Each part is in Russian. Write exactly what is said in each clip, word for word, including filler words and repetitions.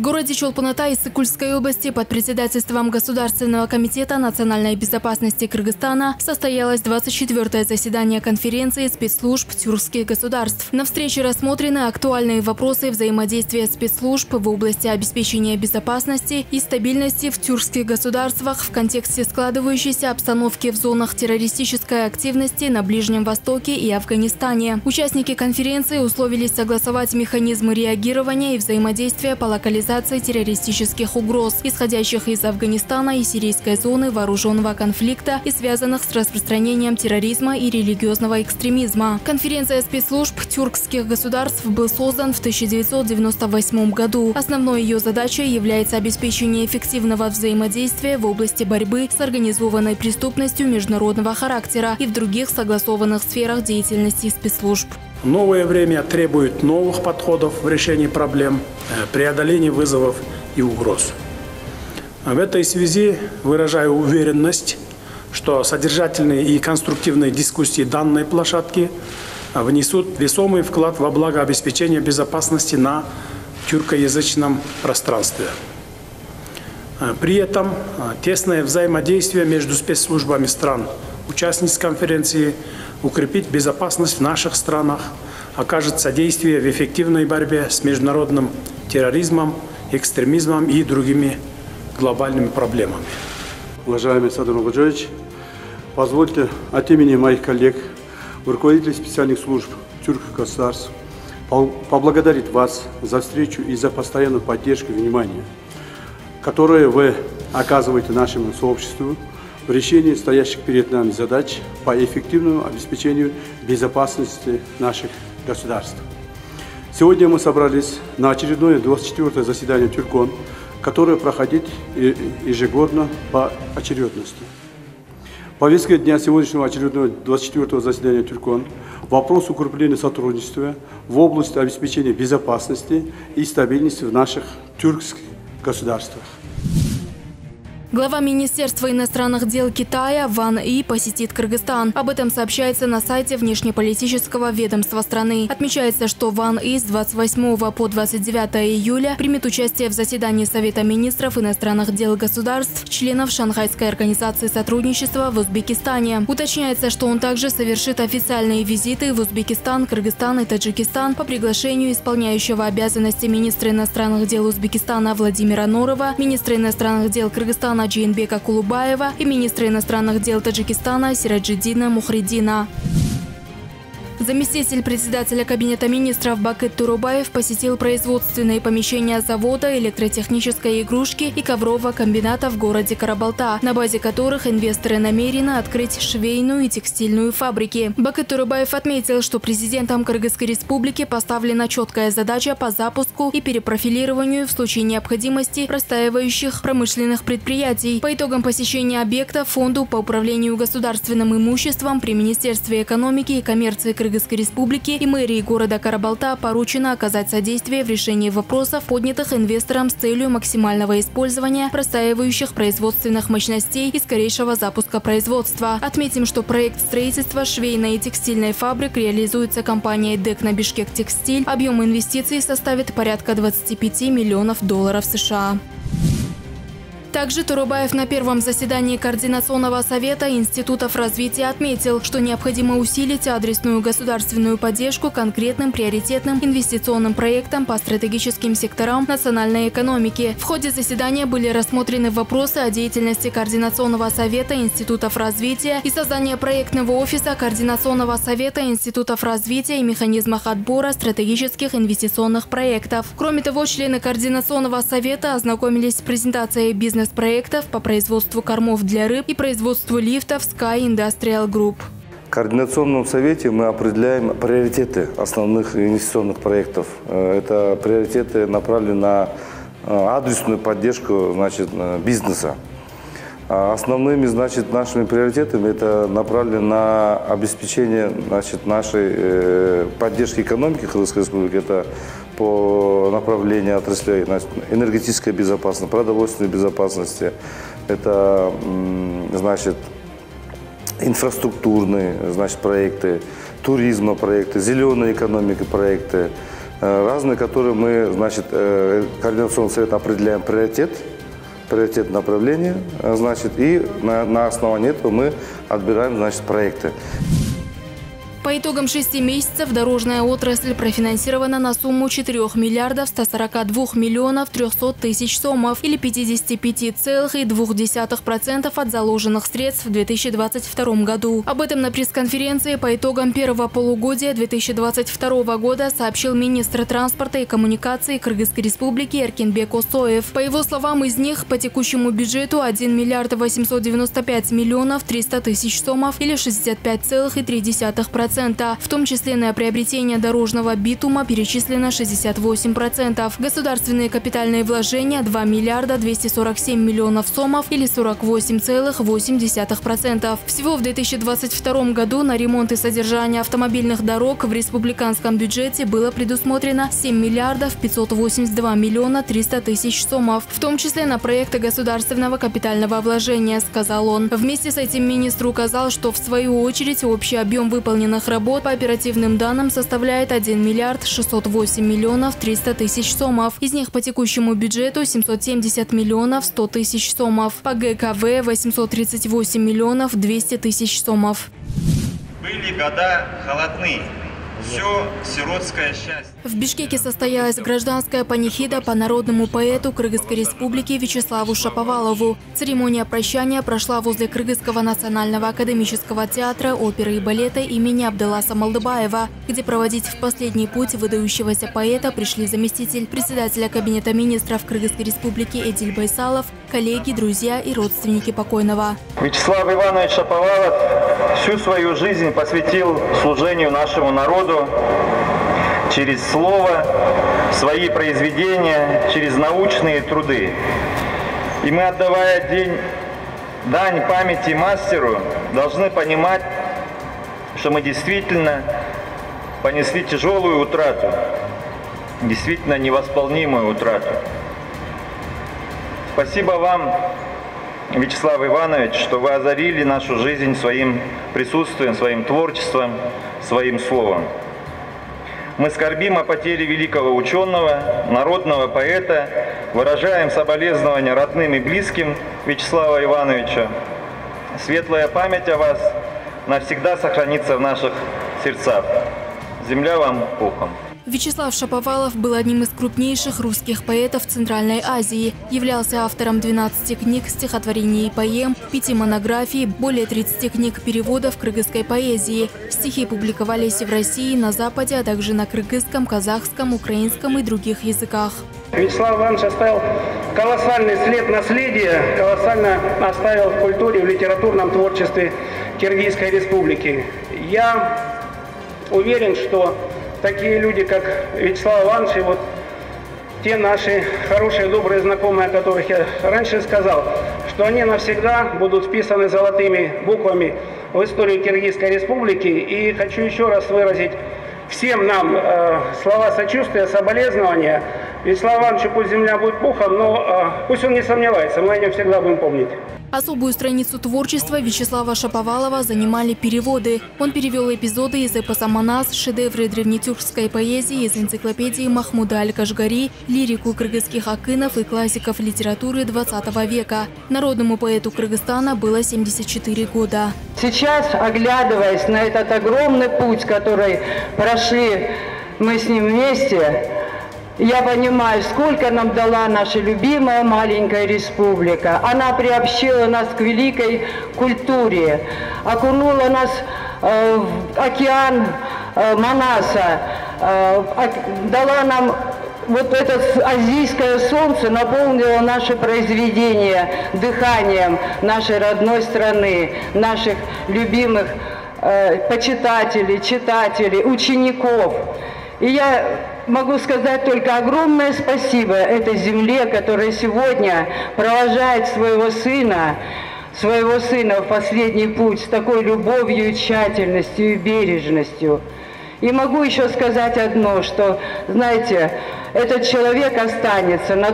городе Чолпан-Атай Иссык-Кульской области под председательством Государственного комитета национальной безопасности Кыргызстана состоялось двадцать четвёртое заседание конференции спецслужб тюркских государств. На встрече рассмотрены актуальные вопросы взаимодействия спецслужб в области обеспечения безопасности и стабильности в тюркских государствах в контексте складывающейся обстановки в зонах террористической активности на Ближнем Востоке и Афганистане. Участники конференции условились согласовать механизмы реагирования и взаимодействия по локализации террористических угроз, исходящих из Афганистана и сирийской зоны вооруженного конфликта и связанных с распространением терроризма и религиозного экстремизма. Конференция спецслужб тюркских государств был создан в тысяча девятьсот девяносто восьмом году. Основной ее задачей является обеспечение эффективного взаимодействия в области борьбы с организованной преступностью международного характера и в других согласованных сферах деятельности спецслужб. Новое время требует новых подходов в решении проблем, преодолении вызовов и угроз. В этой связи выражаю уверенность, что содержательные и конструктивные дискуссии данной площадки внесут весомый вклад во благо обеспечения безопасности на тюркоязычном пространстве. При этом тесное взаимодействие между спецслужбами стран, участниц конференции, укрепить безопасность в наших странах, окажет содействие в эффективной борьбе с международным терроризмом, экстремизмом и другими глобальными проблемами. Уважаемый Садыр Нургоджоевич, позвольте от имени моих коллег, руководителей специальных служб тюркских государств, поблагодарить вас за встречу и за постоянную поддержку и внимание, которое вы оказываете нашему сообществу в решении стоящих перед нами задач по эффективному обеспечению безопасности наших государств. Сегодня мы собрались на очередное двадцать четвёртое заседание Тюркон, которое проходит ежегодно по очередности. В повестке дня сегодняшнего очередного двадцать четвёртого заседания Тюркон вопрос укрепления сотрудничества в области обеспечения безопасности и стабильности в наших тюркских государствах. Глава Министерства иностранных дел Китая Ван И посетит Кыргызстан. Об этом сообщается на сайте внешнеполитического ведомства страны. Отмечается, что Ван И с двадцать восьмого по двадцать девятое июля примет участие в заседании Совета министров иностранных дел государств, членов Шанхайской организации сотрудничества в Узбекистане. Уточняется, что он также совершит официальные визиты в Узбекистан, Кыргызстан и Таджикистан по приглашению исполняющего обязанности министра иностранных дел Узбекистана Владимира Норова, министра иностранных дел Кыргызстана Джейнбека Кулубаева и министра иностранных дел Таджикистана Сираджиддина Мухриддина. Заместитель председателя Кабинета министров Бакыт Турубаев посетил производственные помещения завода электротехнической игрушки и коврового комбината в городе Карабалта, на базе которых инвесторы намерены открыть швейную и текстильную фабрики. Бакыт Турубаев отметил, что президентом Кыргызской республики поставлена четкая задача по запуску и перепрофилированию в случае необходимости простаивающих промышленных предприятий. По итогам посещения объекта Фонду по управлению государственным имуществом при Министерстве экономики и коммерции Кыргызской Кыргызской республики и мэрии города Карабалта поручено оказать содействие в решении вопросов, поднятых инвестором с целью максимального использования простаивающих производственных мощностей и скорейшего запуска производства. Отметим, что проект строительства швейной и текстильной фабрик реализуется компанией Декна Бишкек Текстиль. Объем инвестиций составит порядка двадцати пяти миллионов долларов США. Также Турубаев на первом заседании Координационного совета институтов развития отметил, что необходимо усилить адресную государственную поддержку конкретным приоритетным инвестиционным проектам по стратегическим секторам национальной экономики. В ходе заседания были рассмотрены вопросы о деятельности Координационного совета институтов развития и создания проектного офиса Координационного совета институтов развития и механизмах отбора стратегических инвестиционных проектов. Кроме того, члены Координационного совета ознакомились с презентацией бизнес проектов по производству кормов для рыб и производству лифтов Sky Industrial Group. В Координационном совете мы определяем приоритеты основных инвестиционных проектов. Это приоритеты направлены на адресную поддержку, значит, бизнеса. Основными, значит, нашими приоритетами это направлено на обеспечение, значит, нашей поддержки экономики Кыргызской республики. Это по направлению отраслей энергетической безопасности, продовольственной безопасности. Это, значит, инфраструктурные, значит, проекты, туризма проекты, зеленой экономики проекты, разные, которые мы, значит, Координационный совет определяем приоритет, приоритет направления, значит, и на, на основании этого мы отбираем, значит, проекты. По итогам шести месяцев дорожная отрасль профинансирована на сумму четырёх миллиардов ста сорока двух миллионов трёхсот тысяч сомов или пятидесяти пяти целых двух десятых процента от заложенных средств в две тысячи двадцать втором году. Об этом на пресс-конференции по итогам первого полугодия две тысячи двадцать второго года сообщил министр транспорта и коммуникаций Кыргызской республики Эркинбек Осоев. По его словам, из них по текущему бюджету один миллиард восемьсот девяносто пять миллионов триста тысяч сомов или шестьдесят пять целых три десятых процента. В том числе на приобретение дорожного битума перечислено шестьдесят восемь процентов. Государственные капитальные вложения – два миллиарда двести сорок семь миллионов сомов или сорок восемь целых восемь десятых процента. Всего в две тысячи двадцать втором году на ремонт и содержание автомобильных дорог в республиканском бюджете было предусмотрено семь миллиардов пятьсот восемьдесят два миллиона триста тысяч сомов, в том числе на проекты государственного капитального вложения, сказал он. Вместе с этим министр указал, что в свою очередь общий объем выполненных работ по оперативным данным составляет один миллиард шестьсот восемь миллионов триста тысяч сомов. Из них по текущему бюджету семьсот семьдесят миллионов сто тысяч сомов. По ГКВ восемьсот тридцать восемь миллионов двести тысяч сомов. Были года холодные. Все сиротское счастье. В Бишкеке состоялась гражданская панихида по народному поэту Кыргызской республики Вячеславу Шаповалову. Церемония прощания прошла возле Кыргызского национального академического театра оперы и балета имени Абдыласа Малдыбаева, где проводить в последний путь выдающегося поэта пришли заместитель председателя Кабинета министров Кыргызской республики Эдиль Байсалов, коллеги, друзья и родственники покойного. Вячеслав Иванович Шаповалов всю свою жизнь посвятил служению нашему народу через слово, свои произведения, через научные труды. И мы, отдавая день, дань памяти мастеру, должны понимать, что мы действительно понесли тяжелую утрату, действительно невосполнимую утрату. Спасибо вам, Вячеслав Иванович, что вы озарили нашу жизнь своим присутствием, своим творчеством, своим словом. Мы скорбим о потере великого ученого, народного поэта, выражаем соболезнования родным и близким Вячеслава Ивановича. Светлая память о вас навсегда сохранится в наших сердцах. Земля вам пухом. Вячеслав Шаповалов был одним из крупнейших русских поэтов Центральной Азии. Являлся автором двенадцати книг, стихотворений и поэм, пяти монографий, более тридцати книг переводов кыргызской поэзии. Стихи публиковались и в России, на Западе, а также на кыргызском, казахском, украинском и других языках. Вячеслав Иванович оставил колоссальный след наследия, колоссально оставил в культуре, в литературном творчестве Киргизской республики. Я уверен, что такие люди, как Вячеслав Иванович, и вот те наши хорошие, добрые знакомые, о которых я раньше сказал, что они навсегда будут вписаны золотыми буквами в историю Киргизской республики. И хочу еще раз выразить всем нам э, слова сочувствия, соболезнования. Вячеслав Иванович, пусть земля будет пухом, но э, пусть он не сомневается, мы о нем всегда будем помнить. Особую страницу творчества Вячеслава Шаповалова занимали переводы. Он перевел эпизоды из эпоса «Манас», шедевры древнетюркской поэзии из энциклопедии Махмуда Аль-Кашгари, лирику кыргызских акынов и классиков литературы двадцатого века. Народному поэту Кыргызстана было семьдесят четыре года. Сейчас, оглядываясь на этот огромный путь, который прошли мы с ним вместе, я понимаю, сколько нам дала наша любимая маленькая республика. Она приобщила нас к великой культуре, окунула нас э, в океан э, Манаса, э, дала нам вот это азийское солнце, наполнило наше произведение дыханием нашей родной страны, наших любимых э, почитателей, читателей, учеников. И я могу сказать только огромное спасибо этой земле, которая сегодня провожает своего сына, своего сына в последний путь с такой любовью, тщательностью и бережностью. И могу еще сказать одно, что, знаете, этот человек останется на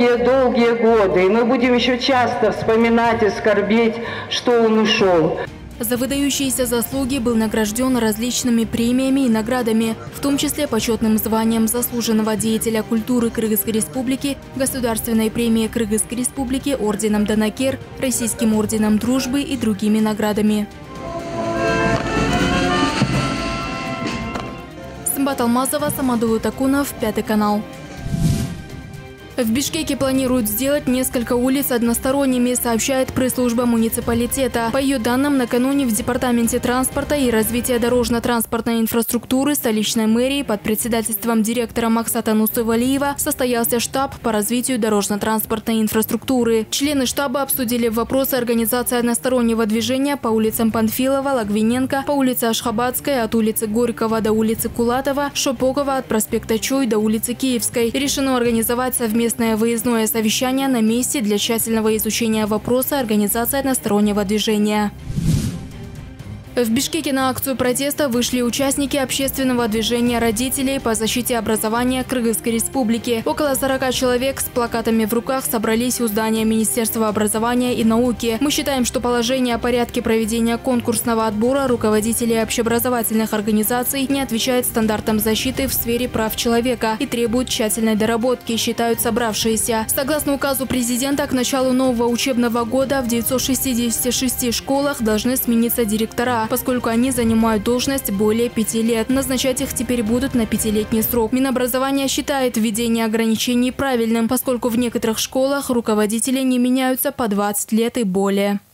долгие-долгие-долгие годы, и мы будем еще часто вспоминать и скорбеть, что он ушел. За выдающиеся заслуги был награжден различными премиями и наградами, в том числе почетным званием заслуженного деятеля культуры Кыргызской Республики, Государственной премией Кыргызской Республики, орденом Данакер, Российским орденом Дружбы и другими наградами. Сымбат Алмазова, Самадулы Такунов, Пятый канал. В Бишкеке планируют сделать несколько улиц односторонними, сообщает пресс-служба муниципалитета. По ее данным, накануне в Департаменте транспорта и развития дорожно-транспортной инфраструктуры столичной мэрии под председательством директора Максата Нусывалиева состоялся штаб по развитию дорожно-транспортной инфраструктуры. Члены штаба обсудили вопросы организации одностороннего движения по улицам Панфилова, Лагвиненко, по улице Ашхабадской от улицы Горького до улицы Кулатова, Шопокова от проспекта Чуй до улицы Киевской. Решено организовать совместно выездное совещание на месте для тщательного изучения вопроса организации одностороннего движения. В Бишкеке на акцию протеста вышли участники общественного движения родителей по защите образования Кыргызской Республики. Около сорока человек с плакатами в руках собрались у здания Министерства образования и науки. Мы считаем, что положение о порядке проведения конкурсного отбора руководителей общеобразовательных организаций не отвечает стандартам защиты в сфере прав человека и требует тщательной доработки, считают собравшиеся. Согласно указу президента, к началу нового учебного года в девятьсот шестидесяти шести школах должны смениться директора, поскольку они занимают должность более пяти лет. Назначать их теперь будут на пятилетний срок. Минобразование считает введение ограничений правильным, поскольку в некоторых школах руководители не меняются по двадцать лет и более.